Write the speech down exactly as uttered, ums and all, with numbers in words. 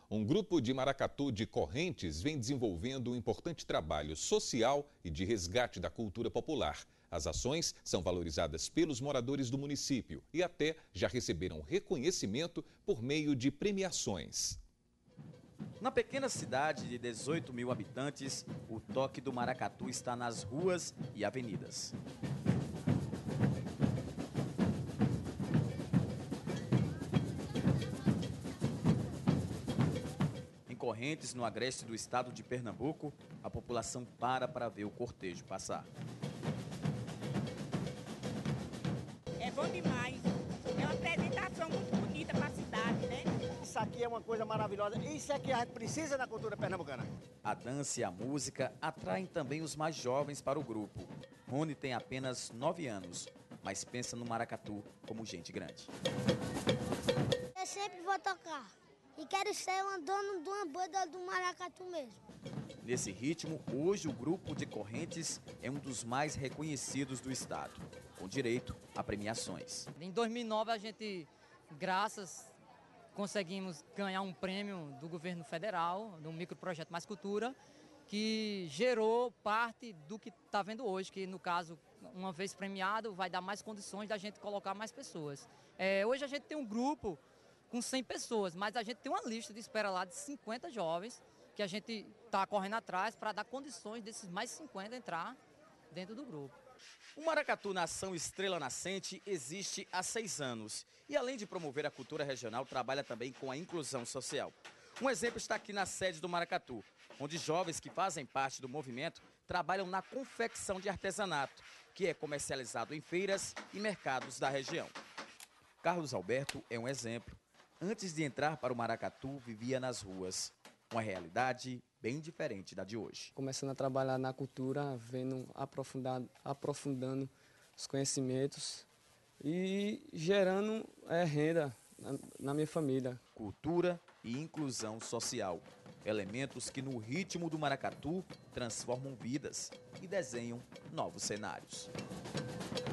Um grupo de maracatu de Correntes vem desenvolvendo um importante trabalho social e de resgate da cultura popular. As ações são valorizadas pelos moradores do município e até já receberam reconhecimento por meio de premiações. Na pequena cidade de dezoito mil habitantes, o toque do maracatu está nas ruas e avenidas. Em Correntes, no agreste do estado de Pernambuco, a população para para ver o cortejo passar. É bom demais. É uma apresentação muito bonita para a cidade, né? Isso aqui é uma coisa maravilhosa. Isso é que a gente precisa na cultura pernambucana. A dança e a música atraem também os mais jovens para o grupo. Rony tem apenas nove anos, mas pensa no maracatu como gente grande. Eu sempre vou tocar. E quero ser uma dona de uma banda do maracatu mesmo. Nesse ritmo, hoje o grupo de Correntes é um dos mais reconhecidos do estado, com direito a premiações. Em dois mil e nove, a gente, graças, conseguimos ganhar um prêmio do governo federal, do microprojeto Mais Cultura, que gerou parte do que está vendo hoje, que no caso, uma vez premiado, vai dar mais condições da gente colocar mais pessoas. É, hoje a gente tem um grupo com cem pessoas, mas a gente tem uma lista de espera lá de cinquenta jovens que a gente está correndo atrás para dar condições desses mais cinquenta entrar dentro do grupo. O Maracatu Nação Estrela Nascente existe há seis anos e, além de promover a cultura regional, trabalha também com a inclusão social. Um exemplo está aqui na sede do Maracatu, onde jovens que fazem parte do movimento trabalham na confecção de artesanato, que é comercializado em feiras e mercados da região. Carlos Alberto é um exemplo. Antes de entrar para o Maracatu, vivia nas ruas. Uma realidade bem diferente da de hoje. Começando a trabalhar na cultura, vendo, aprofundar, aprofundando os conhecimentos e gerando é, renda na, na minha família. Cultura e inclusão social. Elementos que no ritmo do maracatu transformam vidas e desenham novos cenários.